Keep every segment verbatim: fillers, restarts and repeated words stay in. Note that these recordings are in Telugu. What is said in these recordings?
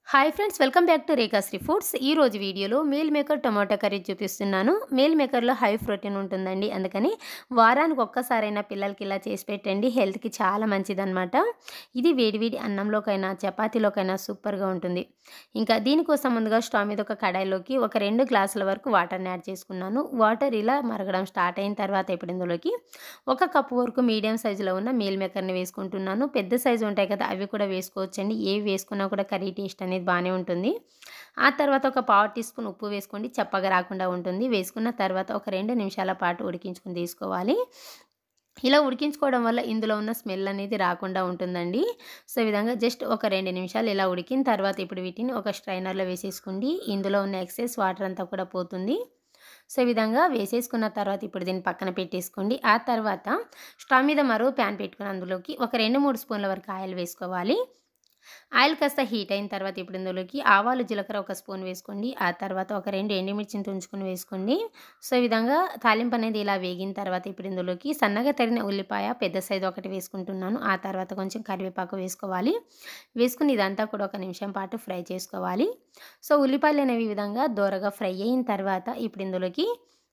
Hi friends, welcome back to Rekhashri foods. ఈ రోజు వీడియోలో మీల్ మేకర్ టొమాటో కర్రీ చూపిస్తున్నాను. మీల్ మేకర్లో హై ప్రోటీన్ ఉంటుందండి, అందుకని వారానికి ఒక్కసారైనా పిల్లలకి ఇలా చేసి పెట్టండి. హెల్త్కి చాలా మంచిదన్నమాట. ఇది వేడివేడి అన్నంలోకైనా చపాతీలోకైనా సూపర్గా ఉంటుంది. ఇంకా దీనికోసం ముందుగా స్టవ్ మీద ఒక కడాయిలోకి ఒక రెండు గ్లాసుల వరకు వాటర్ని యాడ్ చేసుకున్నాను. వాటర్ ఇలా మరగడం స్టార్ట్ అయిన తర్వాత ఇప్పుడు ఇందులోకి ఒక కప్పు వరకు మీడియం సైజులో ఉన్న మీల్ మేకర్ని వేసుకుంటున్నాను. పెద్ద సైజు ఉంటాయి కదా, అవి కూడా వేసుకోవచ్చండి. ఏవి వేసుకున్నా కూడా కర్రీ టేస్ట్ అనేది బాగానే ఉంటుంది. ఆ తర్వాత ఒక పావు టీ స్పూన్ ఉప్పు వేసుకోండి, చప్పగా రాకుండా ఉంటుంది. వేసుకున్న తర్వాత ఒక రెండు నిమిషాల పాటు ఉడికించుకుని తీసుకోవాలి. ఇలా ఉడికించుకోవడం వల్ల ఇందులో ఉన్న స్మెల్ అనేది రాకుండా ఉంటుందండి. సో ఈ విధంగా జస్ట్ ఒక రెండు నిమిషాలు ఇలా ఉడికిన తర్వాత ఇప్పుడు వీటిని ఒక స్ట్రైనర్లో వేసేసుకోండి. ఇందులో ఉన్న ఎక్సెస్ వాటర్ అంతా కూడా పోతుంది. సో ఈ విధంగా వేసేసుకున్న తర్వాత ఇప్పుడు దీన్ని పక్కన పెట్టేసుకోండి. ఆ తర్వాత స్టవ్ మీద మరో ప్యాన్ పెట్టుకుని అందులోకి ఒక రెండు మూడు స్పూన్ల వరకు ఆయిల్ వేసుకోవాలి. ఆయిల్ కాస్త హీట్ అయిన తర్వాత ఇప్పుడు ఇందులోకి ఆవాలు జీలకర్ర ఒక స్పూన్ వేసుకోండి. ఆ తర్వాత ఒక రెండు ఎండుమిర్చిని తుంచుకొని వేసుకోండి. సో ఈ విధంగా తాలింపు అనేది ఇలా వేగిన తర్వాత ఇప్పుడు ఇందులోకి సన్నగా తరిగిన ఉల్లిపాయ పెద్ద సైజు ఒకటి వేసుకుంటున్నాను. ఆ తర్వాత కొంచెం కరివేపాకు వేసుకోవాలి. వేసుకుని ఇదంతా కూడా ఒక నిమిషం పాటు ఫ్రై చేసుకోవాలి. సో ఉల్లిపాయలు అనేవి ఈ విధంగా దోరగా ఫ్రై అయిన తర్వాత ఇప్పుడు ఇందులోకి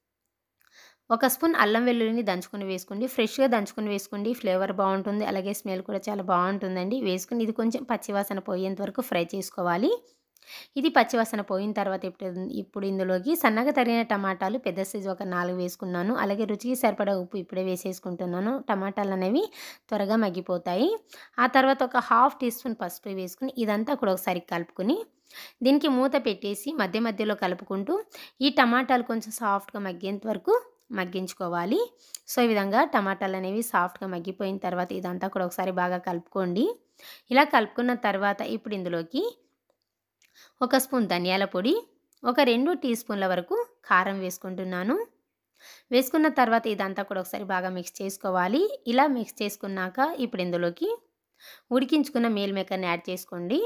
ఒక స్పూన్ అల్లం వెల్లుల్లిని దంచుకొని వేసుకోండి. ఫ్రెష్గా దంచుకొని వేసుకోండి, ఫ్లేవర్ బాగుంటుంది, అలాగే స్మెల్ కూడా చాలా బాగుంటుందండి. వేసుకుని ఇది కొంచెం పచ్చివాసన పోయేంత వరకు ఫ్రై చేసుకోవాలి. ఇది పచ్చివాసన పోయిన తర్వాత ఇప్పుడు ఇప్పుడు ఇందులోకి సన్నగా తరిగిన టమాటాలు పెద్ద సైజు ఒక నాలుగు వేసుకున్నాను. అలాగే రుచికి సరిపడా ఉప్పు ఇప్పుడే వేసేసుకుంటున్నాను. టమాటాలు అనేవి త్వరగా మగ్గిపోతాయి. ఆ తర్వాత ఒక హాఫ్ టీ స్పూన్ పసుపు వేసుకుని ఇదంతా కూడా ఒకసారి కలుపుకొని దీనికి మూత పెట్టేసి మధ్య మధ్యలో కలుపుకుంటూ ఈ టమాటాలు కొంచెం సాఫ్ట్గా మగ్గేంత వరకు మగ్గించుకోవాలి. సో ఈ విధంగా టమాటాలు అనేవి సాఫ్ట్గా మగ్గిపోయిన తర్వాత ఇదంతా కూడా ఒకసారి బాగా కలుపుకోండి. ఇలా కలుపుకున్న తర్వాత ఇప్పుడు ఇందులోకి ఒక స్పూన్ ధనియాల పొడి, ఒక రెండు టీ స్పూన్ల వరకు కారం వేసుకుంటున్నాను. వేసుకున్న తర్వాత ఇదంతా కూడా ఒకసారి బాగా మిక్స్ చేసుకోవాలి. ఇలా మిక్స్ చేసుకున్నాక ఇప్పుడు ఇందులోకి ఉడికించుకున్న మీల్ మేకర్ని యాడ్ చేసుకోండి.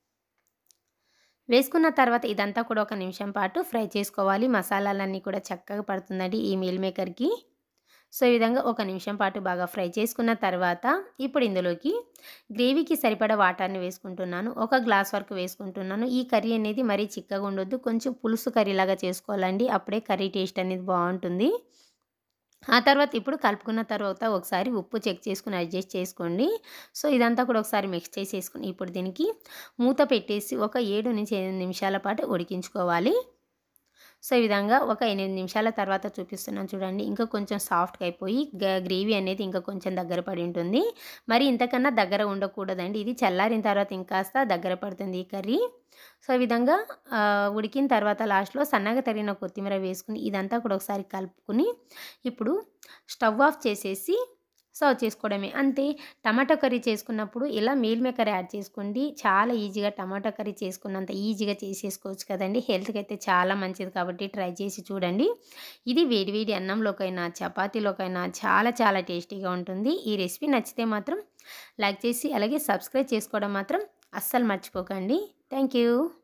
వేసుకున్న తర్వాత ఇదంతా కూడా ఒక నిమిషం పాటు ఫ్రై చేసుకోవాలి. మసాలాలన్నీ కూడా చక్కగా పడుతుందండి ఈ మీల్ మేకర్కి. సో ఈ విధంగా ఒక నిమిషం పాటు బాగా ఫ్రై చేసుకున్న తర్వాత ఇప్పుడు ఇందులోకి గ్రేవీకి సరిపడా వాటర్ని వేసుకుంటున్నాను. ఒక గ్లాస్ వరకు వేసుకుంటున్నాను. ఈ కర్రీ అనేది మరీ చిక్కగా ఉండొద్దు, కొంచెం పులుసు కర్రీలాగా చేసుకోవాలండి. అప్పుడే కర్రీ టేస్ట్ అనేది బాగుంటుంది. ఆ తర్వాత ఇప్పుడు కలుపుకున్న తర్వాత ఒకసారి ఉప్పు చెక్ చేసుకుని అడ్జస్ట్ చేసుకోండి. సో ఇదంతా కూడా ఒకసారి మిక్స్ చేసేసుకుని ఇప్పుడు దీనికి మూత పెట్టేసి ఒక ఏడు నుంచి ఎనిమిది నిమిషాల పాటు ఉడికించుకోవాలి. సో ఈ విధంగా ఒక ఎనిమిది నిమిషాల తర్వాత చూపిస్తున్నాను చూడండి. ఇంకా కొంచెం సాఫ్ట్గా అయిపోయి గ్రేవీ అనేది ఇంకా కొంచెం దగ్గర పడి ఉంటుంది. మరి ఇంతకన్నా దగ్గర ఉండకూడదండి. ఇది చల్లారిన తర్వాత ఇంకాస్త దగ్గర పడుతుంది ఈ కర్రీ. సో ఈ విధంగా ఉడికిన తర్వాత లాస్ట్లో సన్నగా తరిగిన కొత్తిమీర వేసుకుని ఇదంతా కూడా ఒకసారి కలుపుకుని ఇప్పుడు స్టవ్ ఆఫ్ చేసేసి సర్వ్ చేసుకోవడమే. అంతే. టమాటో కర్రీ చేసుకున్నప్పుడు ఇలా మీల్ మేకర్ యాడ్ చేసుకోండి. చాలా ఈజీగా టమాటో కర్రీ చేసుకున్నంత ఈజీగా చేసేసుకోవచ్చు కదండి. హెల్త్కి అయితే చాలా మంచిది కాబట్టి ట్రై చేసి చూడండి. ఇది వేడివేడి అన్నంలోకైనా చపాతీలోకైనా చాలా చాలా టేస్టీగా ఉంటుంది. ఈ రెసిపీ నచ్చితే మాత్రం లైక్ చేసి అలాగే సబ్స్క్రైబ్ చేసుకోవడం మాత్రం అస్సలు మర్చిపోకండి. Thank you.